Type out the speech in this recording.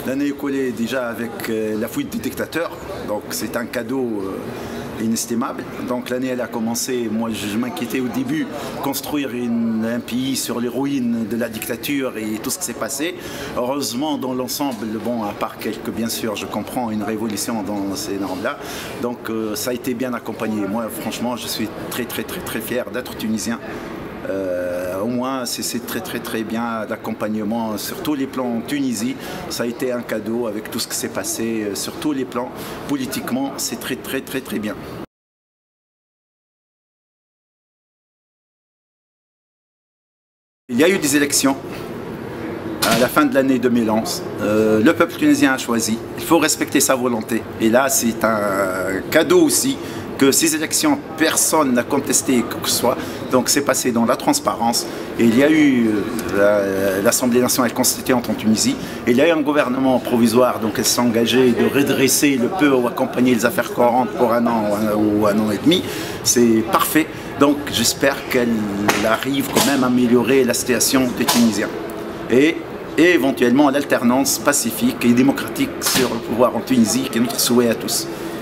L'année écoulée déjà avec la fuite du dictateur, donc c'est un cadeau inestimable. Donc l'année elle a commencé, moi je m'inquiétais au début, construire un pays sur les ruines de la dictature et tout ce qui s'est passé. Heureusement dans l'ensemble, bon à part quelques, bien sûr je comprends, une révolution dans ces normes-là, donc ça a été bien accompagné. Moi franchement je suis très fier d'être tunisien. Au moins c'est très bien d'accompagnement sur tous les plans en Tunisie. Ça a été un cadeau avec tout ce qui s'est passé sur tous les plans. Politiquement c'est très bien. Il y a eu des élections à la fin de l'année 2011. Le peuple tunisien a choisi. Il faut respecter sa volonté. Et là c'est un cadeau aussi que ces élections, personne n'a contesté quoi que ce soit, donc c'est passé dans la transparence. Et il y a eu l'Assemblée nationale constituante en Tunisie, et il y a eu un gouvernement provisoire, donc elle s'est engagée de redresser le peu ou accompagner les affaires courantes pour un an ou un an et demi. C'est parfait, donc j'espère qu'elle arrive quand même à améliorer la situation des Tunisiens. Et éventuellement l'alternance pacifique et démocratique sur le pouvoir en Tunisie, qui est notre souhait à tous.